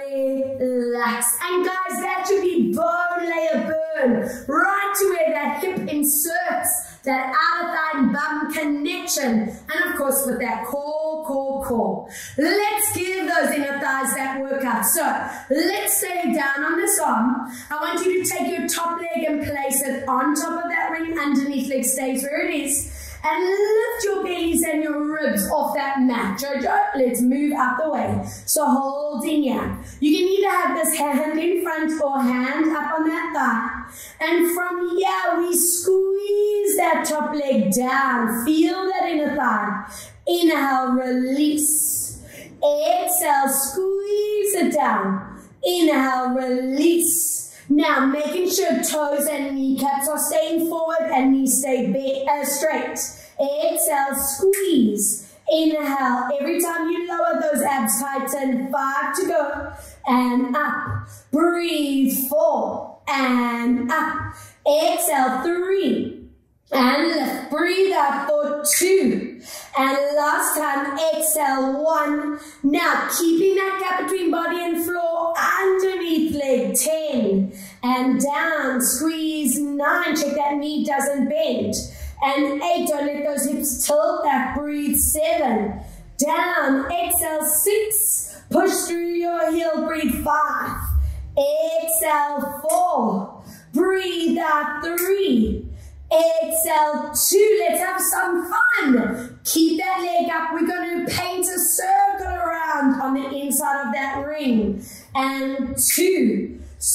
relax. And guys, that should be bone layer burn, right to where that hip inserts, that outer thigh and bum connection, and of course with that core core, core. Let's give those inner thighs that workout. So let's stay down on this arm. I want you to take your top leg and place it on top of that ring. Underneath leg stays where it is. And lift your bellies and your ribs off that mat. Jojo, let's move out the way. So hold in here. You can either have this hand in front or hand up on that thigh. And from here, we squeeze that top leg down. Feel that inner thigh. Inhale, release. Exhale, squeeze it down. Inhale, release. Now, making sure toes and kneecaps are staying forward and knees stay uh, straight. Exhale, squeeze. Inhale. Every time you lower those abs, tighten. Five to go. And up. Breathe. Four. And up. Exhale. Three. And lift. Breathe out for two. And last time, exhale, one. Now, keeping that gap between body and floor, underneath leg, ten. And down, squeeze, nine. Check that knee doesn't bend. And eight, don't let those hips tilt back. Breathe, seven. Down, exhale, six. Push through your heel, breathe, five. Exhale, four. Breathe out, three. Exhale, two. Let's have some fun. Keep that leg up. We're going to paint a circle around on the inside of that ring. And two.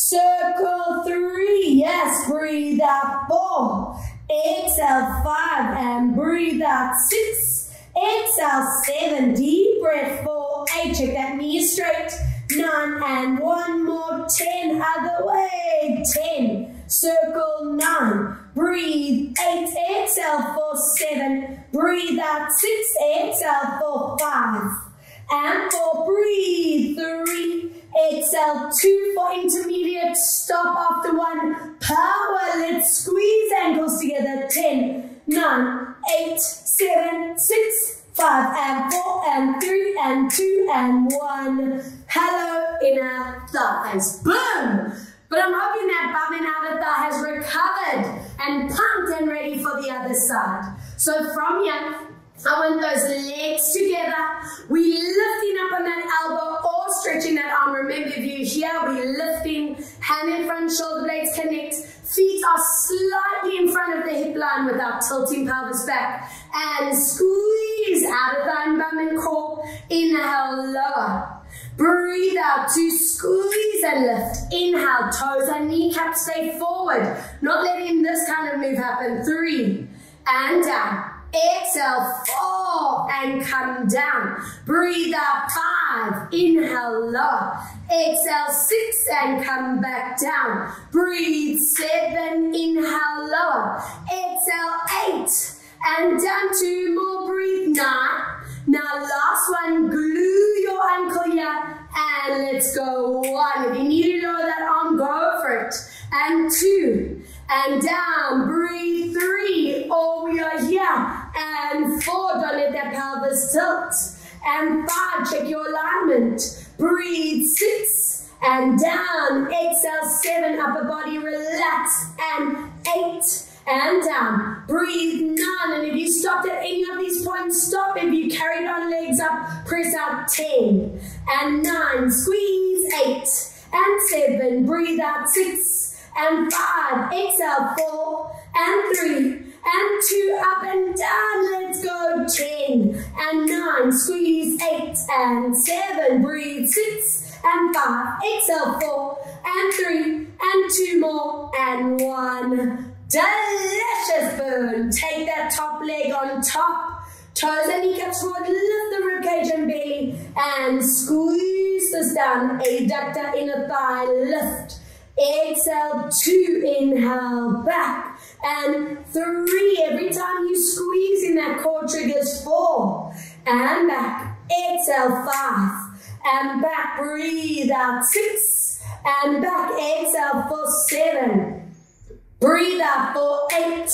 Circle, three. Yes, breathe out, four. Exhale, five. And breathe out, six. Exhale, seven. Deep breath, four. Eight. Check that knee straight. Nine. And one more. Ten. Other way. Ten. Circle, nine. Breathe, eight. Exhale for seven. Breathe out, six. Exhale for five. And four. Breathe, three. Exhale, two for intermediate. Stop after one. Power. Let's squeeze ankles together. ten, nine, eight, seven, six, five, and four, and three, and two, and one. Hello, inner thighs. Boom. But I'm hoping that bum and outer thigh has recovered and pumped and ready for the other side. So from here, I want those legs together. We lifting up on that elbow or stretching that arm. Remember, if you're here, we're lifting, hand in front, shoulder blades connect. Feet are slightly in front of the hip line without tilting pelvis back. And squeeze outer thigh and bum and core. Inhale, lower. Breathe out to squeeze and lift. Inhale, toes and kneecaps stay forward. Not letting this kind of move happen. Three, and down. Exhale, four, and come down. Breathe out, five. Inhale, lower. Exhale, six, and come back down. Breathe, seven. Inhale, lower. Exhale, eight, and down. Two more. Breathe, nine. Now last one, glue your ankle here, and let's go. One. If you need to lower that arm, go for it. And two, and down. Breathe. Three. Oh, we are here. And four. Don't let that pelvis tilt. And five. Check your alignment. Breathe. Six. And down. Exhale. Seven. Upper body relax. And eight. And down. Breathe, nine. And if you stopped at any of these points, stop. If you carried on legs up, press out ten. And nine. Squeeze, eight. And seven. Breathe out, six. And five. Exhale, four. And three. And two. Up and down. Let's go. Ten. And nine. Squeeze, eight. And seven. Breathe, six. And five. Exhale, four. And three. And two more. And one. Delicious burn. Take that top leg on top. Toes and kneecaps forward. Lift the ribcage and belly. And squeeze this down. Adductor, inner thigh. Lift. Exhale. Two. Inhale. Back. And three. Every time you squeeze in that core triggers. Four. And back. Exhale. Five. And back. Breathe out. Six. And back. Exhale for seven. Breathe out for eight.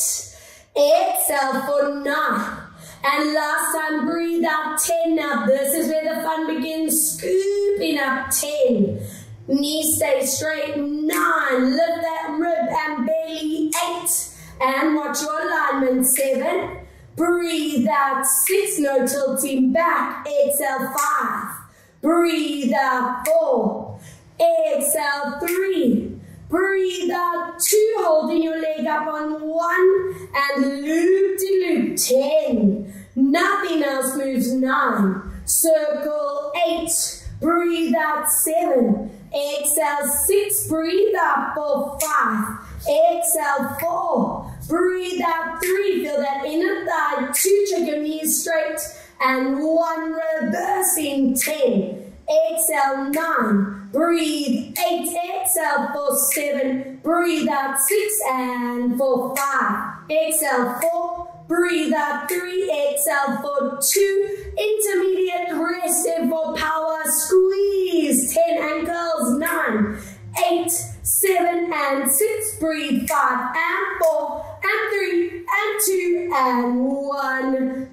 Exhale for nine. And last time, breathe out ten. Now this is where the fun begins. Scooping up ten. Knees stay straight. Nine. Lift that rib and belly. Eight. And watch your alignment. Seven. Breathe out. Six, no tilting back. Exhale, five. Breathe out. Four. Exhale, three. Breathe out. Two, holding your leg up on one. And loop to loop. Ten. Nothing else moves. Nine. Circle. Eight. Breathe out. Seven. Exhale, six. Breathe out for five. Exhale, four. Breathe out, three. Feel that inner thigh. Two, check your knees straight. And one, reversing, ten. Exhale, nine. Breathe, eight. Exhale for seven. Breathe out, six. And for five. Exhale, four. Breathe out, three. Exhale for two. Intermediate rest for power. Squeeze, ten ankles, nine. Eight, seven, and six. Breathe, five, and four, and three, and two, and one.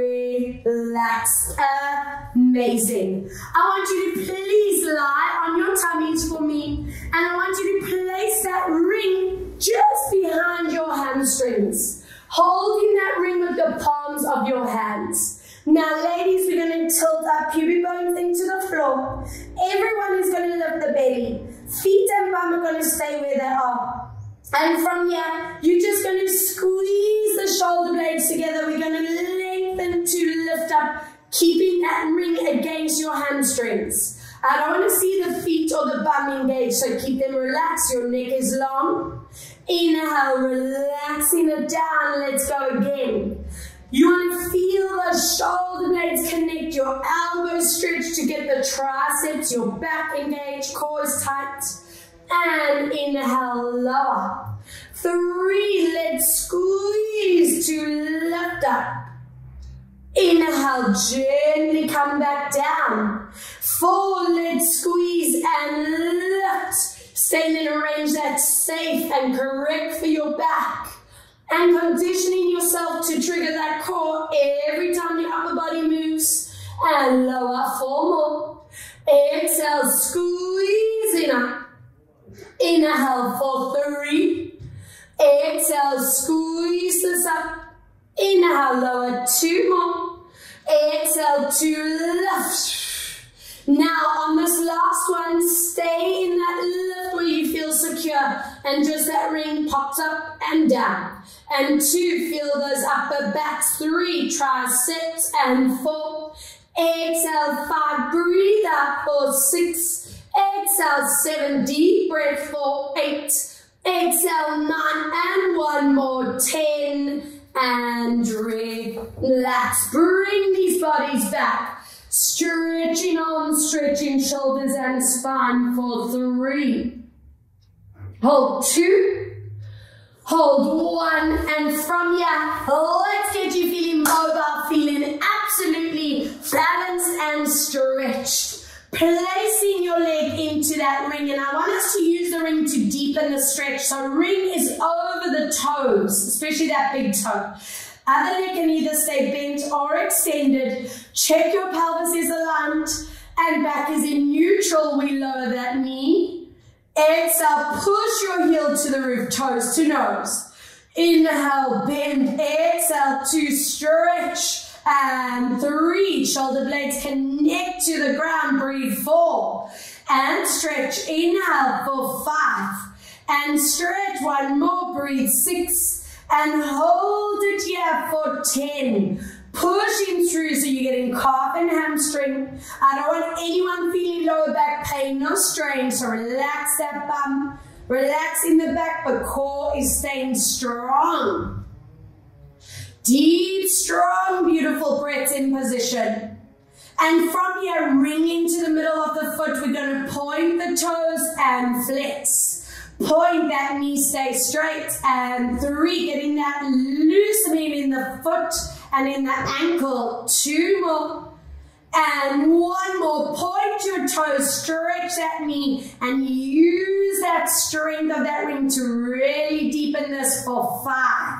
Relax. Amazing. I want you to please lie on your tummies for me, and I want you to place that ring just behind your hamstrings, holding that ring with the palms of your hands. Now, ladies, we're going to tilt our pubic bones into the floor. Everyone is going to lift the belly. Feet and bum are going to stay where they are. And from here, you're just going to squeeze the shoulder blades together. We're going to lengthen to lift up, keeping that ring against your hamstrings. I don't want to see the feet or the bum engaged, so keep them relaxed. Your neck is long. Inhale, relaxing it down. Let's go again. You want to feel the shoulder blades connect, your elbows stretch to get the triceps, your back engaged, core is tight. And inhale, lower. Three, let's squeeze to lift up. Inhale, gently come back down. Four, let's squeeze and lift. Stay in a range that's safe and correct for your back. And conditioning yourself to trigger that core every time the upper body moves. And lower, four more. Exhale, squeezing up. Inhale for three. Exhale, squeeze this up. Inhale, lower, two more. Exhale to lift. Now on this last one, stay in that lift where you feel secure and just that ring pops up and down. And two, feel those upper backs. Three, triceps. And four. Exhale, five. Breathe out for six. Exhale, seven. Deep breath for eight. Exhale, nine. And one more. Ten. And relax. Bring these bodies back. Stretching arms, stretching shoulders and spine for three. Hold two. Hold one, and from here, let's get you feeling mobile, feeling absolutely balanced and stretched. Placing your leg into that ring, and I want us to use the ring to deepen the stretch. So ring is over the toes, especially that big toe. Other leg can either stay bent or extended. Check your pelvis is aligned, and back is in neutral. We lower that knee. Exhale, push your heel to the roof, toes to nose. Inhale, bend. Exhale, two, stretch. And three, shoulder blades connect to the ground. Breathe, four. And stretch. Inhale for five. And stretch, one more. Breathe, six. And hold it here for ten. Pushing through so you're getting calf and hamstring. I don't want anyone feeling lower back pain, no strain, so relax that bum. Relax in the back, but core is staying strong. Deep, strong, beautiful breaths in position. And from here, ring into the middle of the foot. We're going to point the toes and flex. Point that knee, stay straight. And three, getting that loosening in the foot and in the ankle. Two more. And one more. Point your toes, stretch that knee, and use that strength of that ring to really deepen this for five,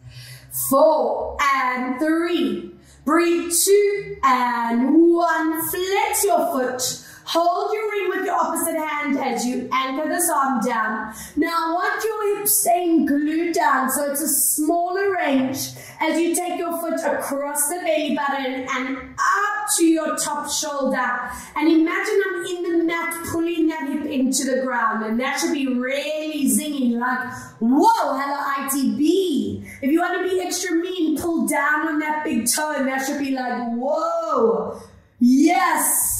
four, and three. Breathe, two, and one. Flex your foot. Hold your ring with your opposite hand as you anchor this arm down. Now I want your hips staying glued down, so it's a smaller range as you take your foot across the belly button and up to your top shoulder. And imagine I'm in the mat pulling that hip into the ground, and that should be really zinging, like, whoa, hello I T B. If you want to be extra mean, pull down on that big toe, and that should be like, whoa, yes.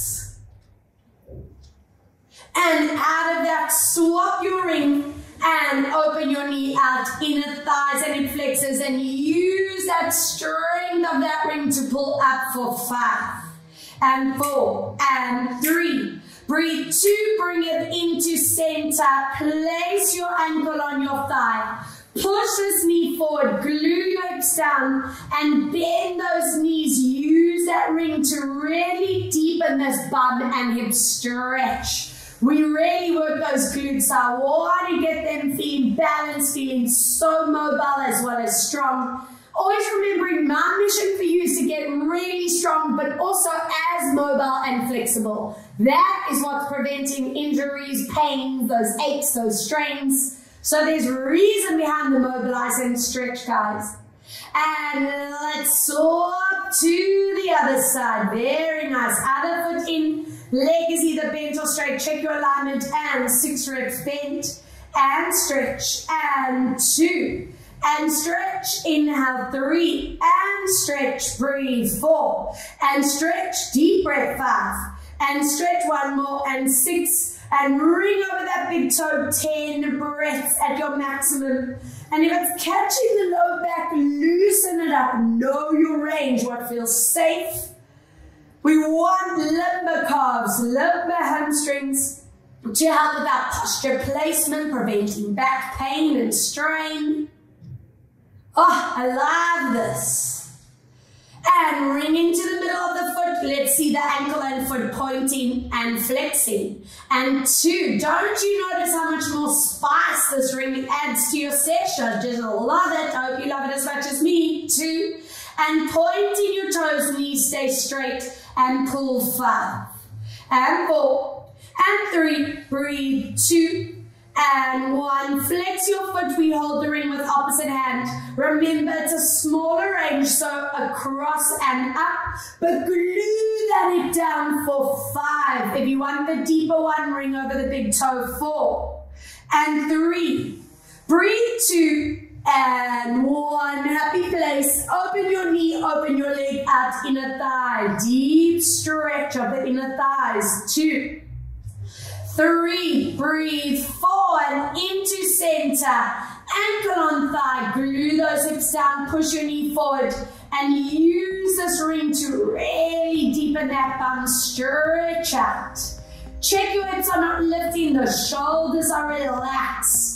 And out of that, swap your ring and open your knee out, inner thighs and hip flexors, and use that strength of that ring to pull up for five and four and three. Breathe two, bring it into center. Place your ankle on your thigh. Push this knee forward, glue your hips down, and bend those knees. Use that ring to really deepen this bum and hip stretch. We really work those glutes. I want to get them feeling balanced, feeling so mobile as well as strong. Always remembering my mission for you is to get really strong, but also as mobile and flexible. That is what's preventing injuries, pain, those aches, those strains. So there's reason behind the mobilize and stretch, guys. And let's swap to the other side. Very nice. Other foot in. Leg is either bent or straight. Check your alignment, and six reps bent and stretch, and two and stretch. Inhale, three and stretch. Breathe, four and stretch. Deep breath, five and stretch. One more, and six, and ring over that big toe. Ten breaths at your maximum. And if it's catching the low back, loosen it up. Know your range, what feels safe. We want limber calves, limber hamstrings to help with our posture placement, preventing back pain and strain. Oh, I love this. And ring into the middle of the foot. Let's see the ankle and foot pointing and flexing. And two, don't you notice how much more spice this ring adds to your session? Just love it. I hope you love it as much as me. Two, and pointing your toes, knees stay straight. And pull five, and four, and three, breathe, two, and one. Flex your foot, we hold the ring with opposite hand. Remember, it's a smaller range, so across and up, but glue that hip down for five. If you want the deeper one, ring over the big toe, four, and three, breathe, two, and one. Happy place. Open your knee, open your leg out, inner thigh. Deep stretch of the inner thighs. Two, three, breathe, four, and into center. Ankle on thigh, glue those hips down, push your knee forward, and use this ring to really deepen that bum, stretch out. Check your hips are not lifting, the shoulders are relaxed.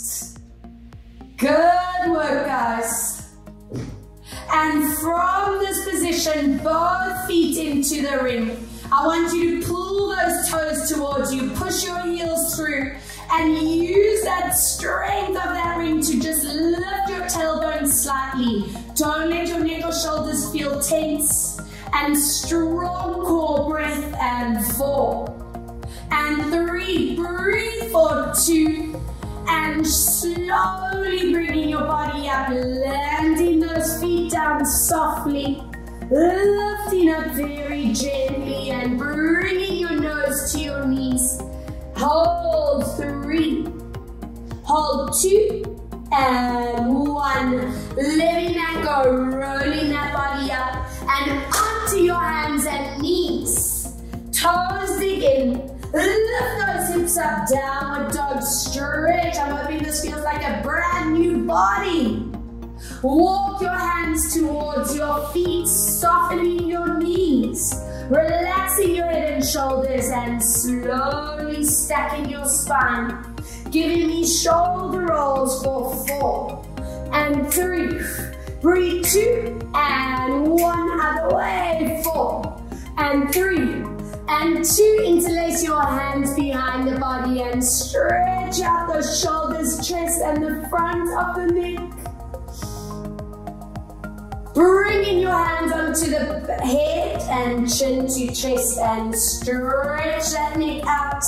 Good work, guys. And from this position, both feet into the ring. I want you to pull those toes towards you, push your heels through, and use that strength of that ring to just lift your tailbone slightly. Don't let your neck or shoulders feel tense. And strong core breath, and four, and three, breathe for two, and slowly bringing your body up, landing those feet down softly, lifting up very gently and bringing your nose to your knees. Hold three, hold two, and one. Letting that go, rolling that body up and onto your hands and knees. Toes dig in. Lift those hips up, downward dog, stretch. I'm hoping this feels like a brand new body. Walk your hands towards your feet, softening your knees, relaxing your head and shoulders, and slowly stacking your spine. Giving me shoulder rolls for four and three. Breathe two and one other way. Four and three. And two, interlace your hands behind the body and stretch out those shoulders, chest, and the front of the neck. Bringing your hands onto the head and chin to chest and stretch that neck out.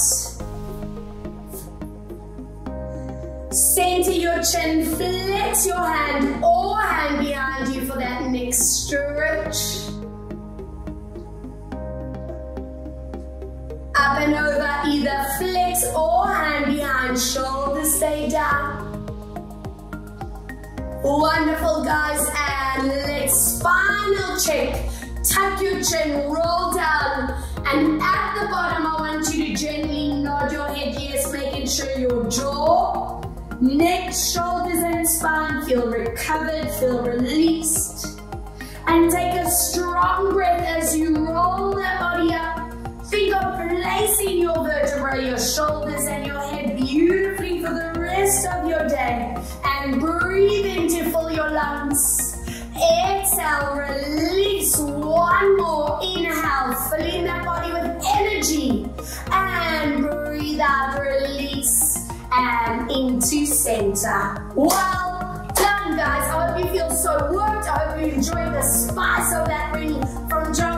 Center your chin, flex your hand or hand behind you for that neck stretch. Up and over, either flex or hand behind, shoulders stay down. Wonderful, guys, and let's spinal check. Tuck your chin, roll down, and at the bottom I want you to gently nod your head, yes, making sure your jaw, neck, shoulders and spine feel recovered, feel released. And take a strong breath as you roll that body up. Think of placing your vertebrae, your shoulders and your head beautifully for the rest of your day. And breathe in to fill your lungs. Exhale, release. One more. Inhale, filling that body with energy. And breathe out, release. And into center. Well done, guys. I hope you feel so worked. I hope you enjoyed the spice of that ring from John.